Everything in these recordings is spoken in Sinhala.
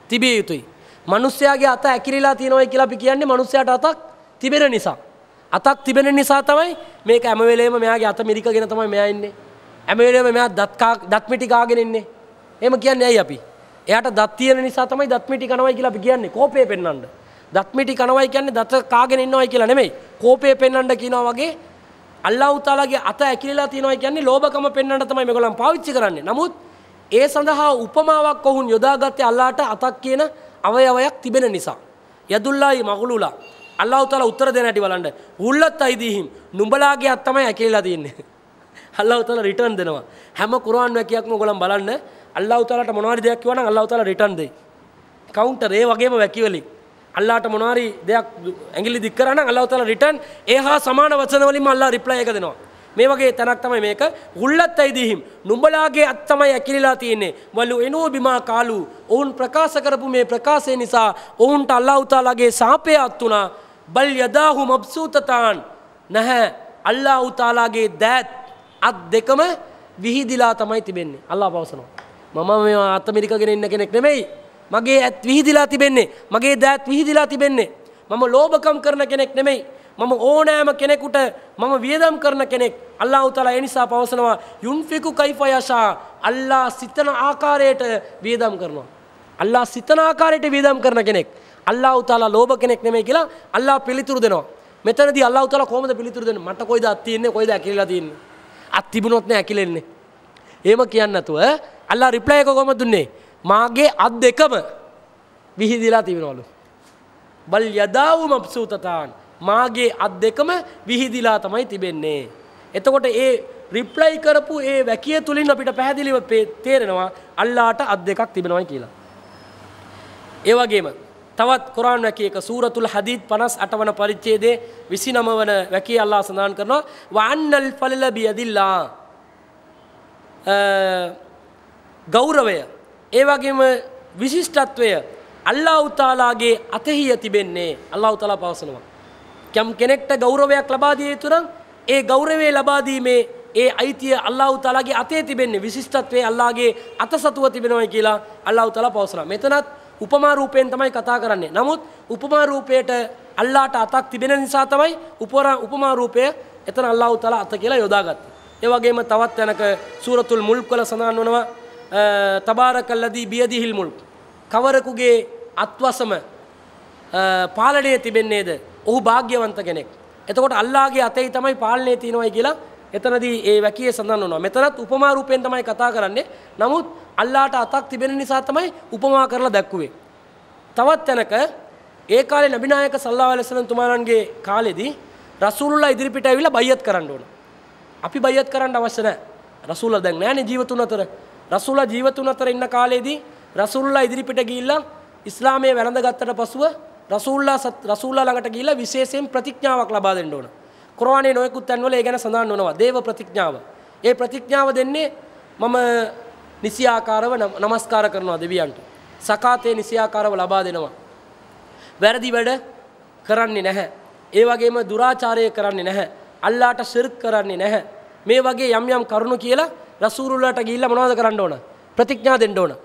තිබිය යුතුයි. මිනිස්යාගේ අත ඇකිලිලා තියෙනවා කියලා අපි කියන්නේ මිනිස්යාට අතක් තිබෙන නිසා. අතක් තිබෙන නිසා තමයි මේක හැම වෙලේම මෙයාගේ අත මිරිකගෙන තමයි මෙයා ඉන්නේ. හැම වෙලේම මෙයා දත් මිටි කාගෙන ඉන්නේ. එහෙම කියන්නේ ඇයි අපි? එයාට දත් තියෙන නිසා තමයි දත් මිටි කනවයි කියලා අපි කියන්නේ. කෝපය පෙන්වන්න. දත් මිටි කනවයි කියන්නේ දත කාගෙන ඉන්නවයි කියලා නෙමෙයි. කෝපය පෙන්වන්න කියනවා වගේ අල්ලාහ් තාලාගේ අත ඇකිලිලා තියෙනවා කියන්නේ ලෝභකම පෙන්වන්න තමයි මේගොල්ලන් පාවිච්චි කරන්නේ. නමුත් ඒ සඳහා උපමාවක් ඔවුන් යොදාගත්තේ අල්ලාහට අතක් කියන අවයවයක් තිබෙන නිසා. යදුල්ලාහි මග්ලූලා. අල්ලාහ් තාලා උත්තර දෙන හැටි බලන්න. උල්ලත් අයිදීහිම් නුඹලාගේ අත් තමයි ඇකිලිලා තියෙන්නේ. අල්ලාහ් තාලා රිටර්න් දෙනවා. හැම කුර්ආන් වැකියක්ම ඔයගොල්ලන් බලන්න. අල්ලාහ් තාලාට මොනවාරි දෙයක් කිව්වා නම් අල්ලාහ් තාලා රිටර්න් දෙයි. කවුන්ටර් ඒ වගේම වැකියවලින්. අල්ලාහට මොනවාරි දෙයක් ඇඟිලි දික් කරා නම් අල්ලාහ් තාලා රිටර්න් ඒ හා සමාන වචන වලින්ම අල්ලාහ් රිප්ලයි එක දෙනවා. මේ වගේ තැනක් තමයි මේක. උල්ලත් අයිදීහිම් නුඹලාගේ අත් තමයි ඇකිලිලා තියෙන්නේ. වලු එනෝ බිමා කාලු ඔවුන් ප්‍රකාශ කරපු මේ ප්‍රකාශය නිසා ඔවුන්ට අල්ලාහ් තාලාගේ සාපය අත් උනා. බල් යදාහු මබ්සූතතාන් නැහැ අල්ලාහ් තාලාගේ දෑත් අත් දෙකම විහිදිලා තමයි තිබෙන්නේ. අල්ලාහ් පවසනවා. මම මේ අත මිරිකගෙන ඉන්න කෙනෙක් නෙමෙයි. මගේ ඇත් විහිදිලා තිබෙන්නේ. මගේ දෑත් විහිදිලා තිබෙන්නේ. මම ලෝභකම් කරන කෙනෙක් නෙමෙයි. මම ඕනෑම කෙනෙකුට මම වියදම් කරන කෙනෙක්. අල්ලාහ් තාලා ඒ නිසා පවසනවා යුන්ෆිකු කයිෆ යෂා. අල්ලාහ් සිතන ආකාරයට වියදම් කරනවා. අල්ලාහ් සිතන ආකාරයට වියදම් කරන කෙනෙක්. අල්ලාහ් තාලා ලෝභ කෙනෙක් නෙමෙයි කියලා අල්ලාහ් පිළිතුරු දෙනවා. මෙතනදී අල්ලාහ් තාලා කොහොමද පිළිතුරු දෙන්නේ? මට කොයිද අත් තියෙන්නේ? කොයිද ඇකිලිලා තියෙන්නේ? අත් තිබුණොත් නේ ඇකිලෙන්නේ. එහෙම කියන්නේ නැතුව අල්ලාහ් රිප්ලයි එක කොහොමද දුන්නේ? මාගේ අත් දෙකම විහිදිලා තිබෙනවලු. බල් යදාවු මබ්සූතතාන්. මාගේ අත් දෙකම විහිදිලා තමයි තිබෙන්නේ. එතකොට ඒ රිප්ලයි කරපු ඒ වැකිය තුලින් අපිට පැහැදිලිව තේරෙනවා අල්ලාහට අත් දෙකක් තිබෙනවයි කියලා. ඒ වගේම තවත් කුර්ආන් වැකියක සූරතුල් හදීද් 58 වන පරිච්ඡේදයේ 29 වන වැකිය අල්ලාහ් සඳහන් කරනවා වඅන්නල් ෆලල බියදිල්ලා. ගෞරවය ඒ වගේම විශිෂ්ටත්වය අල්ලාහ් තාලාගේ අතෙහි තිබෙන්නේ. අල්ලාහ් තාලා පවසනවා යම් කෙනෙක්ට ගෞරවයක් ලබා දිය යුතු නම් ඒ ගෞරවය ලබා දීමේ ඒ අයිතිය අල්ලාහ් තාලාගේ අතේ තිබෙන්නේ. විශිෂ්ටත්වයේ අල්ලාහගේ අත සතුව තිබෙනවා කියලා අල්ලාහ් තාලා පවසනවා. මෙතනත් උපමා රූපයෙන් තමයි කතා කරන්නේ. නමුත් උපමා රූපයට අල්ලාහට අතක් තිබෙන නිසා තමයි උපමා රූපය එතන අල්ලාහ් තාලා අත කියලා යොදාගත්තේ. ඒ වගේම තවත් තැනක සූරතුල් මුල්ක් වල සඳහන් වෙනවා තබාරකල්ලදී බියදිහිල් මුල්ක්. කවරකුගේ අත්වසම පාලනය තිබෙන්නේද? ඔහු භාග්‍යවන්ත කෙනෙක්. එතකොට අල්ලාහගේ අතේ තමයි පාලනය තියෙනවයි කියලා එතනදී ඒ වැකියේ සඳහන් වෙනවා. මෙතනත් උපමා රූපයෙන් තමයි කතා කරන්නේ. නමුත් අල්ලාහට අතක් තිබෙන නිසා තමයි උපමා කරලා දැක්කුවේ. තවත් තැනක ඒ කාලේ නබි නායක සල්ලල්ලාහු අලයිහි වසල්ලම් තුමාණන්ගේ කාලෙදී රසූලුල්ලාහ ඉදිරිපිට ඇවිල්ලා බයියත් කරන්න ඕන. අපි බයියත් කරන්න අවශ්‍ය නැහැ. රසූලුල්ලාහ දැන් නැහැනේ ජීවතුන් අතර. රසූලුල්ලාහ ජීවතුන් අතර ඉන්න කාලේදී රසූලුල්ලාහ ඉදිරිපිට ගිහිල්ලා ඉස්ලාමයේ වැළඳගත්තට පසුව රසූලුල්ලාහ ළඟට ගිහිල්ලා විශේෂයෙන් ප්‍රතිඥාවක් ලබා දෙන්න ඕන. කුර්ආනයේ නොයෙකුත් තැන්වල ඒ ගැන සඳහන් වෙනවා. දේව ප්‍රතිඥාව. ඒ ප්‍රතිඥාව දෙන්නේ මම නිසියාකාරව නමස්කාර කරනවා දෙවියන්ට. සකාතේ නිසියාකාරව ලබා දෙනවා. වැරදි වැඩ කරන්නේ නැහැ. ඒ වගේම දුරාචාරය කරන්නේ නැහැ. අල්ලාහට ශිර්ක් කරන්නේ නැහැ. මේ වගේ යම් යම් කරුණු කියලා රසූලුල්ලාහට ගිහිල්ලා මොනවද කරන්න ඕන? ප්‍රතිඥා දෙන්න ඕන.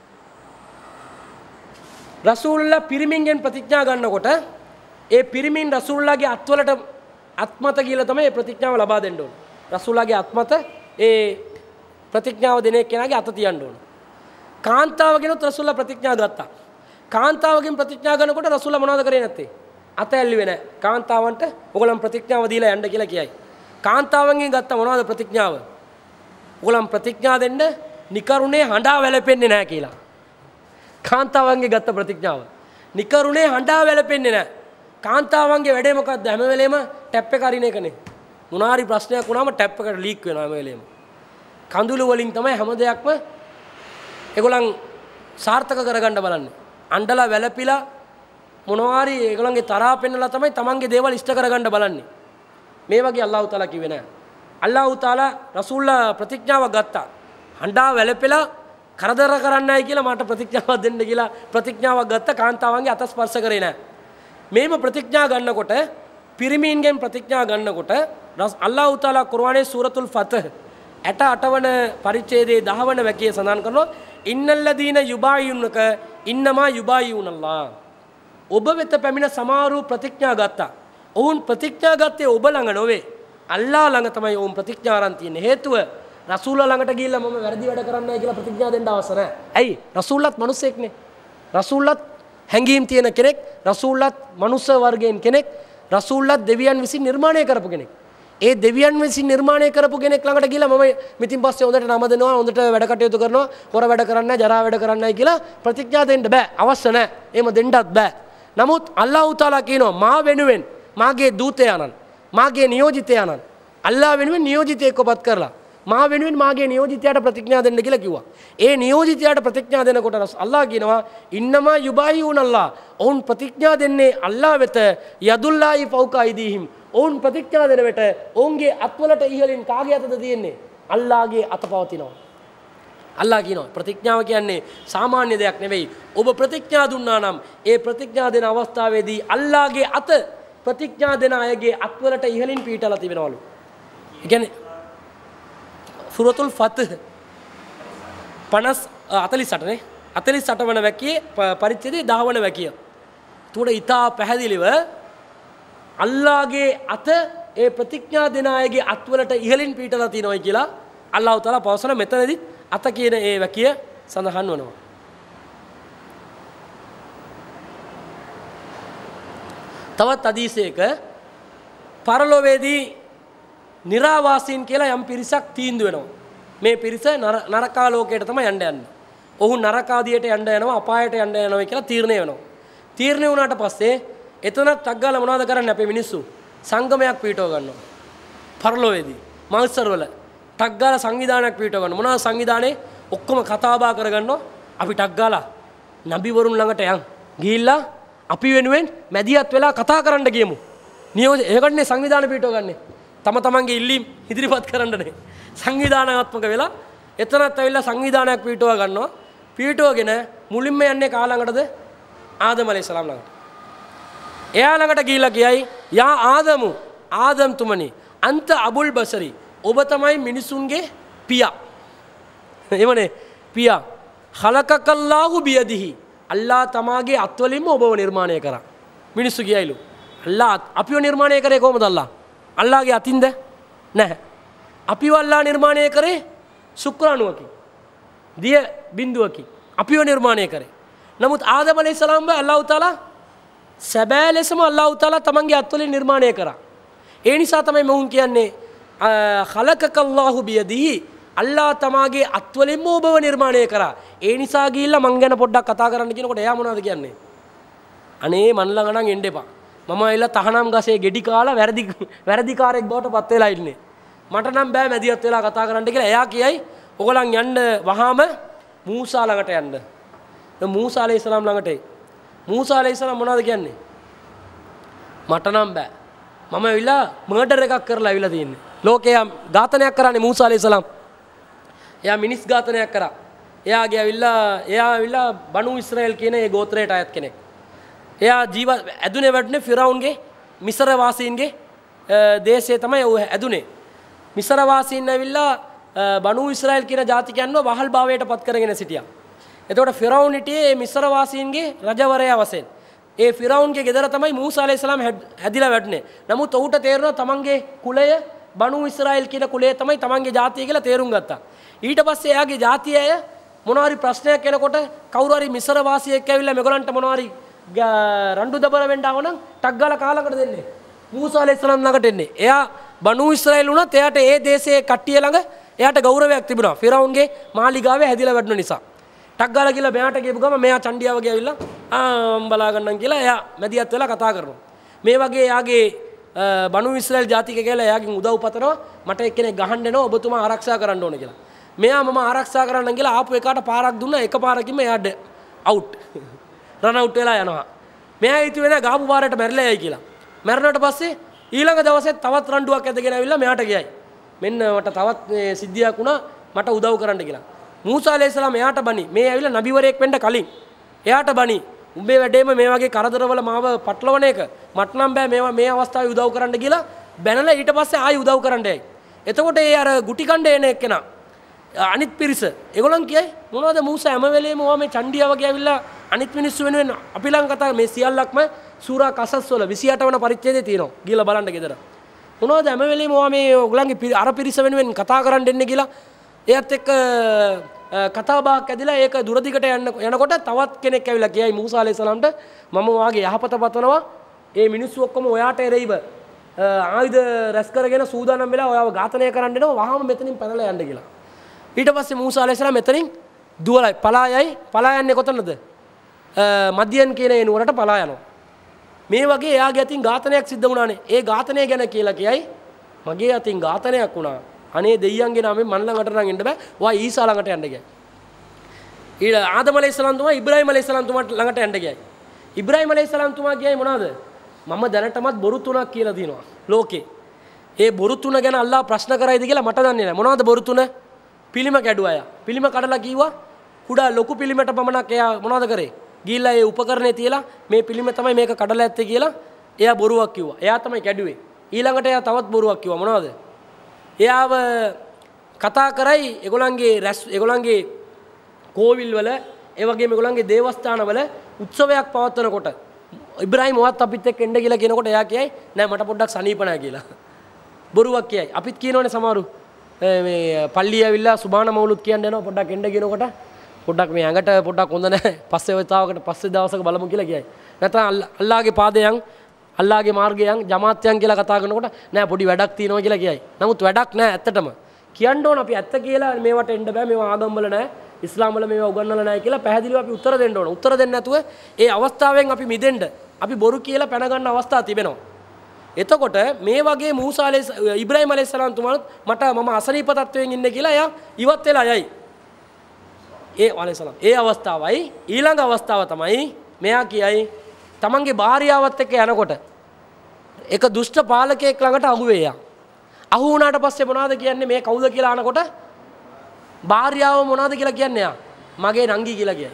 රසූලුල්ලාහ පිරිමින්ගෙන් ප්‍රතිඥා ගන්නකොට ඒ පිරිමින් රසූලුල්ලාහගේ අත්වලට අත්මත කියලා තමයි මේ ප්‍රතිඥාව ලබා දෙන්න ඕන. රසූලුල්ලාහගේ අත්මත ඒ ප්‍රතිඥාව දෙන කෙනාගේ අත තියන්න ඕන. කාන්තාවගෙනුත් රසූලුල්ලාහ ප්‍රතිඥා ගත්තා. කාන්තාවගෙන් ප්‍රතිඥා ගන්නකොට රසූලුල්ලාහ මොනවද කරේ නැත්තේ? අත ඇල්ලුවේ නැහැ. කාන්තාවන්ට ඔයගොල්ලන් ප්‍රතිඥාව දීලා යන්න කියලා කියයි. කාන්තාවන්ගෙන් ගත්ත මොනවද ප්‍රතිඥාව? ඔයගොල්ලන් ප්‍රතිඥා දෙන්න නිකරුණේ හඬා වැළපෙන්නේ නැහැ කියලා. කාන්තාවන්ගේ ගත්ත ප්‍රතිඥාව. නිකරුණේ හඬා වැළපෙන්නේ නැහැ. කාන්තාවන්ගේ වැඩේ මොකක්ද? හැම වෙලේම ටැප් එක අරින එකනේ. මොනාරි ප්‍රශ්නයක් වුණාම ටැප් එකට ලීක් වෙනවා හැම වෙලේම. කඳුළු වලින් තමයි හැම දෙයක්ම ඒගොල්ලන් සාර්ථක කරගන්න බලන්නේ. අඬලා වැළපිලා මොනවාරි ඒගොල්ලන්ගේ තරහා පෙන්නලා තමයි තමන්ගේ දේවල් ඉෂ්ට කරගන්න බලන්නේ. මේ වගේ අල්ලාහ් තාලා කිව්වේ නෑ. අල්ලාහ් තාලා රසූල්ලා ප්‍රතිඥාවක් ගත්තා. හඬා වැළපෙලා කරදර කරන්නයි කියලා මට ප්‍රතිඥාවක් දෙන්න කියලා ප්‍රතිඥාවක් ගත්ත කාන්තාවන්ගේ අත ස්පර්ශ කරේ නෑ. මේම ප්‍රතිඥා ගන්නකොට පිරිමීන්ගෙන් ප්‍රතිඥා ගන්නකොට අල්ලාහ් තාලා කුර්ආනයේ සූරතුල් ෆතහ් 68 වන පරිච්ඡේදයේ 10 වන වැකිය සඳහන් කරනවා ඉන්නල්ලදීන යුබායියුනක ඉන්නමා යුබායියුනල්ලා. ඔබ වෙත පැමිණ සමාරු ප්‍රතිඥා ගත්තා. ඔවුන් ප්‍රතිඥා ගත්තේ ඔබ ළඟ නොවේ. අල්ලා ළඟ තමයි ඔවුන් ප්‍රතිඥා අරන් තියෙන්නේ. හේතුව රසූල්ලා ළඟට ගිහිල්ලා මම වැරදි වැඩ කරන්නේ නැහැ කියලා ප්‍රතිඥා දෙන්න අවශ්‍ය නැහැ. ඇයි? රසූල්ලාත් මිනිස්සෙක්නේ. රසූල්ලාත් හැඟීම් තියෙන කෙනෙක්. රසූල්ලාත් මනුස්ස වර්ගයෙන් කෙනෙක්. රසූල්ලාත් දෙවියන් විසින් නිර්මාණය කරපු කෙනෙක්. ඒ දෙවියන් විසින් නිර්මාණය කරපු කෙනෙක් ළඟට ගිහිල්ලා මම මිතින් පස්සේ හොඳට නම දෙනවා, හොඳට වැඩ කටයුතු කරනවා, හොර වැඩ කරන්නේ නැහැ, ජරා වැඩ කරන්නේ නැහැ කියලා ප්‍රතිඥා දෙන්න බෑ. අවශ්‍ය නැහැ. එහෙම දෙන්නත් බෑ. නමුත් අල්ලාහ් තාලා කියනවා මා වෙනුවෙන් මාගේ දූතයාණන්, මාගේ නියෝජිතයාණන් අල්ලාහ් වෙනුවෙන් නියෝජිතයෙක් ඔබත් කරලා මා වෙනුවෙන් මාගේ නියෝජිතයාට ප්‍රතිඥා දෙන්න කියලා කිව්වා. ඒ නියෝජිතයාට ප්‍රතිඥා දෙනකොට අල්ලාහ් කියනවා ඉන්නමා යුබායිඋනල්ලා. ඔවුන් ප්‍රතිඥා දෙන්නේ අල්ලාහ් වෙත යදුල්ලාහි ෆෞක අයිදීහිම්. ඔවුන් ප්‍රතිඥා දෙන වෙට ඔවුන්ගේ අත්වලට ඉහළින් කාගේ අතද තියෙන්නේ? අල්ලාහගේ අත පවතිනවා. අල්ලාහ් කියනවා ප්‍රතිඥාව කියන්නේ සාමාන්‍ය දෙයක් නෙවෙයි. ඔබ ප්‍රතිඥා දුන්නා නම් ඒ ප්‍රතිඥා දෙන අවස්ථාවේදී අල්ලාහගේ අත ප්‍රතිඥා දෙන අයගේ අත්වලට ඉහළින් පීටලා තිබෙනවලු. ඒ කියන්නේ සූරතුල් ෆත්හ් 48 නේ 48 වන වැකියේ පරිච්ඡේදයේ 10 වන වැකිය. උඩ ඊටා පැහැදිලිව අල්ලාහගේ අත ඒ ප්‍රතිඥා දෙන අයගේ අත්වලට ඉහළින් පීටලා තියෙනවායි කියලා අල්ලාහ් තාලා පවසන මෙතනදී අත කියන ඒ වැකිය සඳහන් වෙනවා. තවත් හදීසයක පරලොවේදී නිරාවාසීන් කියලා යම් පිරිසක් තීන්දුව වෙනවා. මේ පිරිස නරකාලෝකයට තමයි යන්න යන්නේ. ඔවුන් නරකාදියට යන්න යනවා, අපායට යන්න යනවා කියලා තීරණය වෙනවා. තීරණය වුණාට පස්සේ එතනත් ටග්ගාලා මොනවද කරන්නේ අපේ මිනිස්සු? සංගමයක් පිටව ගන්නවා. පරලොවේදී මල්සර්වල ටග්ගාලා සංවිධානයක් පිටව ගන්නවා. මොනවද සංවිධානේ? ඔක්කොම කතා බහ කරගන්නවා. අපි ටග්ගාලා නබිවරුන් ළඟට යන්. ගිහිල්ලා අපි වෙනුවෙන් මැදිහත් වෙලා කතා කරන්න ගියමු. නියෝජ ඒකටනේ සංවිධාන පිටව ගන්නෙ. තම තමන්ගේ ඉල්ලීම් ඉදිරිපත් කරන්නනේ. සංවිධානාත්මක වෙලා එතනත් ඇවිල්ලා සංවිධානයක් පිටව ගන්නවා. පිටවගෙන මුලින්ම යන්නේ කා ළඟටද? ආදම් අලයිහිස්සලාම් ළඟට. එයා ළඟට ගිහිල්ලා කියයි යා ආදමු ආදම් තුමනි අන්ත අබුල් බසරි ඔබ තමයි මිනිසුන්ගේ පියා. එවනේ පියා ඛලකකල්ලාහු බියදිහි අල්ලාහ් තමාගේ අත්වලින්ම ඔබව නිර්මාණය කරා. මිනිස්සු කියයිලු අල්ලාහ් අපිව නිර්මාණය කරේ කොහොමද අල්ලාහ්? අල්ලාහ්ගේ අතින්ද? නැහැ. අපිව අල්ලාහ් නිර්මාණය කරේ ශුක්‍රාණුවකින්. දිය බිඳුවකින් අපිව නිර්මාණය කරේ. නමුත් ආදම් අලයිහිස්සලාම් අල්ලාහ් තාලා සැබෑ ලෙසම අල්ලාහ් තාලා තමන්ගේ අත්වලින් නිර්මාණය කරා. ඒ නිසා තමයි මොහුන් කියන්නේ ඛලකකල්ලාහු බියදිහි අල්ලාහ් තමාගේ අත්වලින්ම ඔබව නිර්මාණය කරා. ඒ නිසා ගිහිල්ලා මං ගැන පොඩ්ඩක් කතා කරන්න කියනකොට එයා මොනවද කියන්නේ? අනේ මන් ළඟ නම් එන්න එපා. මම ඇවිල්ලා තහනම් ගසේ ගෙඩි කාලා වැරදිකාරයෙක් බවට පත් වෙලා ඉන්නේ. මට නම් බෑ මැදිහත් වෙලා කතා කරන්න කියලා. එයා කියයි ඔයගොල්ලන් යන්න වහාම මූසා ළඟට යන්න. දැන් මූසා අලයිහිස්සලාම් ළඟට එයි. මූසා අලයිහිස්සලාම් මොනවද කියන්නේ? මට නම් බෑ. මම ඇවිල්ලා මර්ඩර් එකක් කරලා ඇවිල්ලා තියෙන්නේ. ලෝකයා ඝාතනයක් කරන්නේ මූසා අලයිහිස්සලාම්. එයා මිනිස් ඝාතනයක් කරා. එයා ඇවිල්ලා බනු ඉස්රායෙල් කියන ඒ ගෝත්‍රයට අයත් කෙනෙක්. එයා ඇදුනේ වැඩනේ ෆිරාවුන්ගේ මිස්ර වාසීන්ගේ දේශයේ තමයි ਉਹ ඇදුනේ. මිස්ර වාසීන් ඇවිල්ලා බනු ඉස්රායෙල් කියන ජාතිකයන්ව වහල් භාවයට පත් කරගෙන සිටියා. එතකොට ෆිරාවුන් හිටියේ මිස්ර වාසීන්ගේ රජවරයා වශයෙන්. ඒ ෆිරාවුන්ගේ ගෙදර තමයි මූසා අලයිහිස්සලාම් හැදිලා වැඩනේ. නමුත් ඔහුට තේරෙනවා තමන්ගේ කුලය බනු ඉස්රායෙල් කියන කුලය තමයි තමන්ගේ ජාතිය කියලා තේරුම් ගත්තා. ඊට පස්සේ එයාගේ ජාතිය අය මොනවාරි ප්‍රශ්නයක් එනකොට කවුරු හරි මිස්ර වාසියෙක් ඇවිල්ලා මේගොල්ලන්ට මොනවාරි රණ්ඩු දබර වෙන්න ආව නම් ටක් ගාලා කාලකට දෙන්නේ. මූසා අලයිහිස්සලාම් ළඟට එන්නේ. එයා බනු ඉස්රායෙල් වුණත් එයාට ඒ දේශයේ කට්ටිය ළඟ එයාට ගෞරවයක් තිබුණා. ෆිරාවුන්ගේ මාලිගාවේ හැදිලා වැඩන නිසා. ටක් ගාලා කියලා මෙයාට කියපු ගම මෙයා චණ්ඩියාව ගියා ඇවිල්ලා බලා ගන්නම් කියලා එයා මැදිහත් වෙලා කතා කරනවා. මේ වගේ එයාගේ බනු ඉස්රායෙල් ජාතික කියලා එයාගෙන් උදව් පතනවා. මට එක්කෙනෙක් ගහන්න එනවා ඔබතුමා ආරක්ෂා කරන්න ඕන කියලා. මෙයා මම ආරක්ෂා කරන්න කියලා ආපු එකාට පාරක් දුන්නා. එක පාරකින්ම එයා අවුට්. රන් අවුට් වෙලා යනවා. මෙයා හිතුවේ නෑ ගහපු පාරට මැරිලා යයි කියලා. මැරුණාට පස්සේ ඊළඟ දවසේ තවත් රණ්ඩුවක් ඇදගෙන ඇවිල්ලා මෙයාට ගියයි. මෙන්න මට තවත් සිද්ධියක් වුණා මට උදව් කරන්න කියලා. මූසා අලයිහිස්සලාම් එයාට බනි. මේ ඇවිල්ලා නබිවරයෙක් වෙන්න කලින් එයාට බනි. උඹේ වැඩේම මේ වගේ කරදරවල මාව පටලවන එක. මට නම් බෑ මේ අවස්ථාවේ උදව් කරන්න කියලා බැනලා ඊට පස්සේ ආයි උදව් කරන්න යයි. එතකොට ඒ අර ගුටි කණ්ඩ එන එක්කෙනා අනිත් පිරිස ඒගොල්ලන් කියයි මොනවද මූසා හැම වෙලේම ඔයා මේ චණ්ඩියා වගේ ඇවිල්ලා අනිත් මිනිස්සු වෙනුවෙන් අපි ළඟ කතා මේ සියල්ලක්ම සූරා කසස් වල 28 වන පරිච්ඡේදයේ තියෙනවා. ගිහලා බලන්න ගෙදර. මොනවද හැම වෙලේම ඔයා මේ ඔයගලන්ගේ අර පිරිස වෙනුවෙන් කතා කරන්න දෙන්නේ කියලා එයත් එක්ක කතා බහක් ඇදිලා ඒක දුරදිගට යනකොට තවත් කෙනෙක් ඇවිල්ලා කියයි මූසා අලයිහිස්සලාම්ට මම ඔයාගේ යහපත පතනවා. ඒ මිනිස්සු ඔක්කොම ඔයාට එරෙහිව ආයුධ රැස් කරගෙන සූදානම් වෙලා ඔයාව ඝාතනය කරන්න එනවා. වහාම මෙතනින් පැනලා යන්න කියලා. ඊට පස්සේ මූසා අලයිහිස්සලාම් මෙතනින් දුවලයි පලා යන්නේ කොතනද? මදියන් කියන ඒ නුවරට පලා යනවා. මේ වගේ එයාගේ අතින් ඝාතනයක් සිද්ධ වුණානේ. ඒ ඝාතනය ගැන කියලා කියයි මගේ අතින් ඝාතනයක් වුණා. අනේ දෙයියන්ගේ නමෙන් මන් ළඟට නම් එන්න බෑ. ඔයා ඊසා ළඟට යන්න ගියා. ඊට ආදම අලයිහිස්සලාම් තුමා ඉබ්‍රාහීම අලයිහිස්සලාම් තුමාට ළඟට යන්න ගියා. ඉබ්‍රාහීම අලයිහිස්සලාම් තුමා කියයි මොනවද? මම දැනටමත් බොරු තුනක් කියලා දිනවා ලෝකේ. ඒ බොරු තුන ගැන අල්ලාහ් ප්‍රශ්න කරයිද කියලා මට දන්නේ නැහැ. මොනවද බොරු තුන? පිළිම කැඩුවා යා. පිළිම කඩලා කිව්වා කුඩා ලොකු පිළිමයට පමණක් එයා මොනවද කරේ? ගිහිල්ලා ඒ උපකරණේ තියලා මේ පිළිම තමයි මේක කඩලා ඇත්තේ කියලා එයා බොරුවක් කිව්වා. එයා තමයි කැඩුවේ. ඊළඟට එයා තවත් බොරුවක් කිව්වා. මොනවද? එයාව කතා කරයි ඒගොල්ලන්ගේ කෝවිල් වල ඒ වගේම ඒගොල්ලන්ගේ දේවස්ථාන වල උත්සවයක් පවත්වනකොට ඉබ්‍රාහීම් ඔයත් අපිත් එක්ක එන්න කියලා කියනකොට එයා කියයි නෑ මට පොඩ්ඩක් සනීප නැහැ කියලා. බොරුවක් කියයි. අපිත් කියනෝනේ සමහරු මේ පල්ලිය ඇවිල්ලා සුබාන මවුලුත් කියන්න යනවා පොඩ්ඩක් එන්න කියනකොට පොඩ්ඩක් මේ ඇඟට පොඩ්ඩක් හොඳ නැහැ. පස්සේ වතාවකට පස්සේ දවසක බලමු කියලා කියයි. නැත්නම් අල්ලාහගේ පාදයන් අල්ලාහගේ මාර්ගයන් ජමාත්යන් කියලා කතා කරනකොට නෑ පොඩි වැඩක් තියෙනවා කියලා කියයි. නමුත් වැඩක් නෑ ඇත්තටම. කියන්න ඕන අපි ඇත්ත කියලා මේවට එන්න බෑ මේවා ආගම් වල නෑ ඉස්ලාම් වල මේවා උගන්වලා නෑ කියලා පැහැදිලිව අපි උත්තර දෙන්න ඕන. උත්තර දෙන්න නැතුව ඒ අවස්ථාවෙන් අපි මිදෙන්න අපි බොරු කියලා පැන ගන්න අවස්ථා තිබෙනවා. එතකොට මේ වගේ මූසා ඉබ්‍රාහීම අලයිහිස්සලාම් තුමාත් මට මම අසනීප තත්වයෙන් ඉන්නේ කියලා එයා ඉවත් වෙලා යයි. ඒ අවස්ථාවයි ඊළඟ අවස්ථාව තමයි මෙයා කියයි තමන්ගේ භාර්යාවත් එක්ක යනකොට එක දුෂ්ට පාලකයෙක් ළඟට අහුවේ යා. අහු වුණාට පස්සේ මොනවද කියන්නේ මේ කවුද කියලා අහනකොට භාර්යාව මොනවද කියලා කියන්නේ යා. මගේ නංගි කියලා කියයි.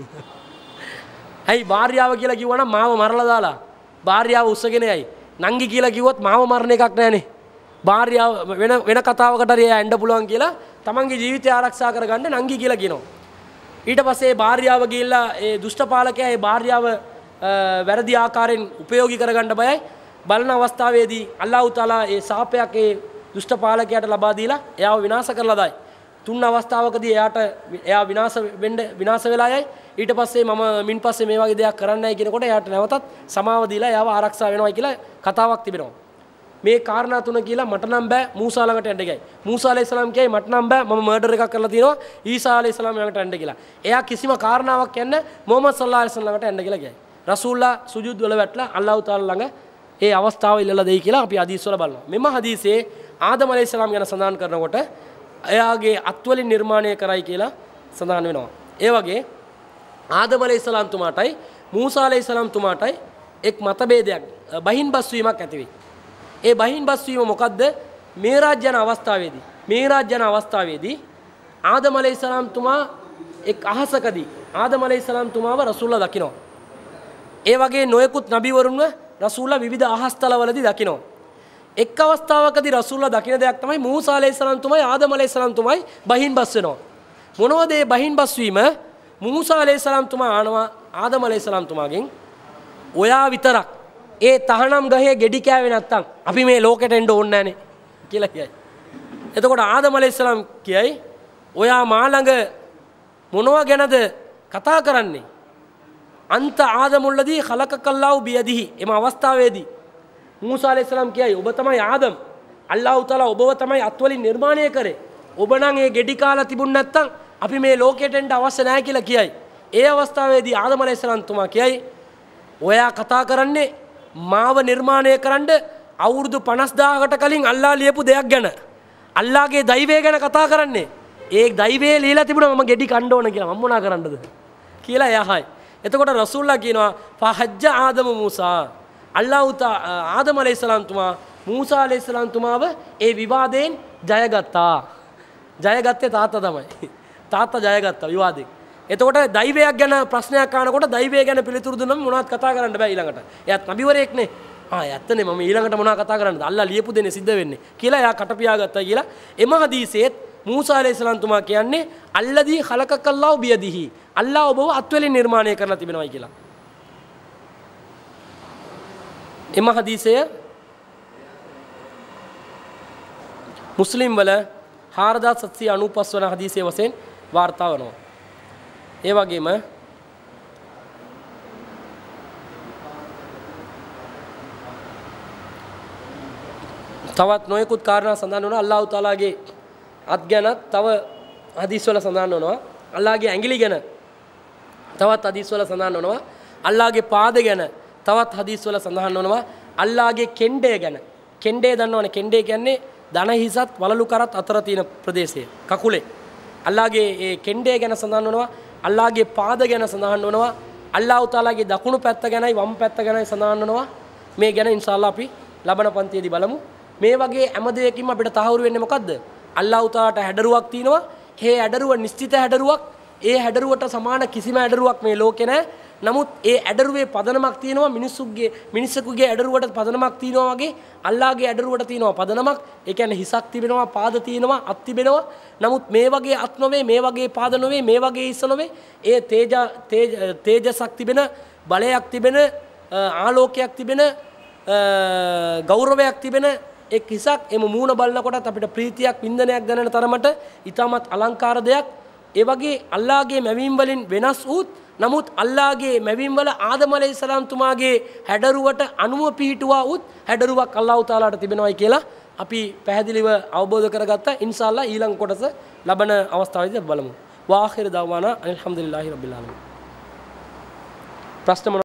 ඇයි භාර්යාව කියලා කිව්වනම් මාව මරලා දාලා භාර්යාව උස්සගෙන යයි. නංගි කියලා කිව්වොත් මාව මරණ එකක් නැහනේ. භාර්යාව වෙන කතාවකට හරි එයා එන්න පුළුවන් කියලා තමන්ගේ ජීවිතය ආරක්ෂා කරගන්න නංගි කියලා කියනවා. ඊට පස්සේ භාර්යාව ගිහිල්ලා ඒ දුෂ්ට පාලකයා ඒ භාර්යාව වැරදි ආකාරයෙන් උපයෝගී කරගන්න බයයි. බලන අවස්ථාවේදී අල්ලාහ් තාලා ඒ සාපයක් ඒ දුෂ්ට පාලකයාට ලබා දීලා එයාව විනාශ කරලා දායි. තුන් අවස්ථාවකදී එයා විනාශ වෙලා යයි. ඊට පස්සේ මම මින් පස්සේ මේ වගේ දෙයක් කරන්නයි කියනකොට එයාට නැවතත් සමාව දීලා එයාව ආරක්ෂා වෙනවා කියලා කතාවක් තිබෙනවා. මේ කාරණා තුන කියලා මට නම් බෑ මූසා ළඟට යන්න ගියයි. මූසා අලයිහිස්සලාම් කියයි මට නම් බෑ මම මර්ඩර් එකක් කරලා තියෙනවා ඊසා අලයිහිස්සලාම් ළඟට යන්න කියලා. එයා කිසිම කාරණාවක් කියන්නේ මොහමඩ් සල්ලල්ලාහු අලයිහි වසල්ලම් ළඟට යන්න කියලා කියයි. රසූල්ලා සුජූද් වල වැටලා අල්ලාහ් තාලා ළඟ ඒ අවස්ථාව ඉල්ලලා දෙයි කියලා අපි හදීස් වල බලනවා. මෙම හදීසේ ආදම් අලයිහිස්සලාම් ගැන සඳහන් කරනකොට එයාගේ අත්වලින් නිර්මාණය කරයි කියලා සඳහන් වෙනවා. ඒ වගේ ආදම් අලයිහිස්සලාම් තුමාටයි මූසා අලයිහිස්සලාම් තුමාටයි එක් මතභේදයක් බහින්බස් වීමක් ඇති වෙයි. ඒ බහින්බස් වීම මොකද්ද? මේරාජ් යන අවස්ථාවේදී ආදම් අලයිහිස්සලාම් තුමා එක් අහසකදී ආදම් අලයිහිස්සලාම් තුමාව රසූල්ලා දකිනවා. ඒ වගේ නොයෙකුත් නබිවරුන්ව රසූල්ලා විවිධ අහස්තලවලදී දකිනවා. එක් අවස්ථාවකදී රසූල්ලා දකින දෙයක් තමයි මූසා අලයිහිස්සලාම් තුමයි ආදම් අලයිහිස්සලාම් තුමයි බහින්බස් වෙනවා. මොනවද මේ බහින්බස් වීම? මූසා අලයිහිස්සලාම් තුමා ආනවා ආදම් අලයිහිස්සලාම් තුමාගෙන් ඔයා විතරක් ඒ තහනම් ගහේ ගෙඩි කෑවේ නැත්තම් අපි මේ ලෝකෙට එන්න ඕනේ නැහනේ කියලා කියයි. එතකොට ආදම් අලයිහිස්සලාම් කියයි ඔයා මා ළඟ මොනවා ගැනද කතා කරන්නේ? අන්ත ආදමුල්ලදී ඛලකකල්ලාහු බියදිහි. එම අවස්ථාවේදී මූසා අලයිහිස්සලාම් කියයි ඔබ තමයි ආදම්. අල්ලාහ් තාලා ඔබව තමයි අත්වලින් නිර්මාණය කරේ. ඔබ නම් ඒ ගෙඩි කාලා තිබුණ නැත්තම් අපි මේ ලෝකෙට එන්න අවශ්‍ය නැහැ කියලා කියයි. ඒ අවස්ථාවේදී ආදම් අලයිහිස්සලාම් තුමා කියයි ඔයා කතා කරන්නේ මාව නිර්මාණය කරන්න අවුරුදු 50000කට කලින් අල්ලාහ් ලියපු දෙයක් ගැන. අල්ලාහගේ දෛවය ගැන කතා කරන්නේ. ඒ දෛවය ලියලා තිබුණා මම ගෙඩි කන්න ඕන කියලා. මම මොනා කරන්නද කියලා එයායි. එතකොට රසූල්ලා කියනවා ෆහජ්ජ ආදම මූසා. ආදම් අලයිහිස්සලාම් තුමා මූසා අලයිහිස්සලාම් තුමාව ඒ විවාදයෙන් ජයගත්තා. ජයගත්තේ තාත්තා තමයි. තාත්තා ජයගත්තා විවාදයෙන්. එතකොට දෛවයක් ගැන ප්‍රශ්නයක් අහනකොට දෛවය ගැන පිළිතුරු දුන්නම මොනවත් කතා කරන්න බෑ ඊළඟට. එයාත් නබිවරයෙක්නේ. ඇත්තනේ මම ඊළඟට මොනවා කතා කරන්නද? අල්ලා ලියපු දෙන්නේ සිද්ධ වෙන්නේ කියලා එයා කට පියාගත්තා කියලා. එම හදීසෙත් මූසා අලයිහිස්සලාම් තුමා කියන්නේ අල්ලදී ඛලකකල්ලාහු බියදිහි. අල්ලා ඔබව අත්වලින් නිර්මාණය කරලා තිබෙනවායි කියලා. එම හදීසය මුස්ලිම් වල 4795 වන හදීසය වශයෙන් වාර්තා වෙනවා. ඒ වගේම තවත් නොයෙකුත් කාරණා සඳහන් වෙනවා. අල්ලාහ් තාලාගේ අත් ගැන තව හදීස් වල සඳහන් වෙනවා. අල්ලාහ්ගේ ඇඟිලි ගැන තවත් හදීස් වල සඳහන් වෙනවා. අල්ලාහ්ගේ පාද ගැන තවත් හදීස් වල සඳහන් වෙනවා. අල්ලාහ්ගේ කෙන්ඩේ ගැන. කෙන්ඩේ දන්නවනේ. කෙන්ඩේ කියන්නේ දන හිසත් වලලු කරත් අතර තියෙන ප්‍රදේශය. කකුලේ. අල්ලාහ්ගේ ඒ කෙන්ඩේ ගැන සඳහන් වෙනවා. අල්ලාහ්ගේ පාද ගැන සඳහන් වෙනවා. අල්ලාහ් තාලාගේ දකුණු පැත්ත ගැනයි වම් පැත්ත ගැනයි සඳහන් වෙනවා. මේ ගැන ඉන්ෂාල්ලාහ් අපි ලබන පන්තියේදී බලමු. මේ වගේ හැම දෙයකින්ම අපිට තහවුරු වෙන්නේ මොකද්ද? අල්ලාහ් තාලාට හැඩරුවක් තියෙනවා. ඒ හැඩරුව නිශ්චිත හැඩරුවක්. ඒ හැඩරුවට සමාන කිසිම හැඩරුවක් මේ ලෝකේ නැහැ. නමුත් ඒ හැඩරුවේ පදනමක් තියෙනවා. මිනිස්සුගේ හැඩරුවට පදනමක් තියෙනවා වගේ අල්ලාහ්ගේ හැඩරුවට තියෙනවා පදනමක්. ඒ කියන්නේ හිසක් තිබෙනවා, පාද තියෙනවා, අත් තිබෙනවා. නමුත් මේ වගේ අත් නොවේ, මේ වගේ පාද නොවේ, මේ වගේ හිස නොවේ. ඒ තේජසක් තිබෙන, බලයක් තිබෙන, ආලෝකයක් තිබෙන, ගෞරවයක් තිබෙන එක් හිසක්. එම මූණ බලනකොටත් අපිට ප්‍රීතියක්, වින්දනයක් දැනෙන තරමට ඊටමත් අලංකාර දෙයක්. ඒ වගේ අල්ලාහ්ගේ මැවීම් වලින් වෙනස් වූත් නමුත් අල්ලාහ්ගේ මැවීම් වල ආදම අලයිහිස්සලාම් තුමාගේ හැඩරුවට අනුව පිහිටුවා වූත් හැඩරුවක් අල්ලාහ් තාලාට තිබෙනවායි කියලා අපි පැහැදිලිව අවබෝධ කරගත්තා. ඉන්ෂාල්ලාහ් ඊළඟ කොටස ලබන අවස්ථාවේදී බලමු. වාඛිර දවානා අල්හම්දුලිල්ලාහි රබ්බිල් ආලමීන්. ප්‍රශ්න